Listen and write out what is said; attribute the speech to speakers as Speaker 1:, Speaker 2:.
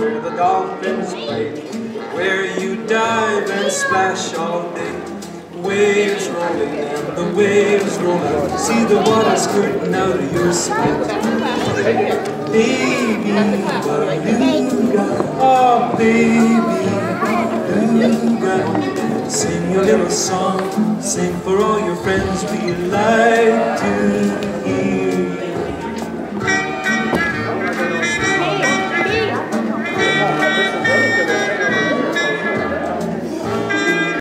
Speaker 1: where the dolphins play, where you dive and splash all day. Waves rolling and the waves roll out. See the water squirting out of your skin. Baby, beluga, oh baby, beluga. Sing your little song, sing for all your friends. We like to hear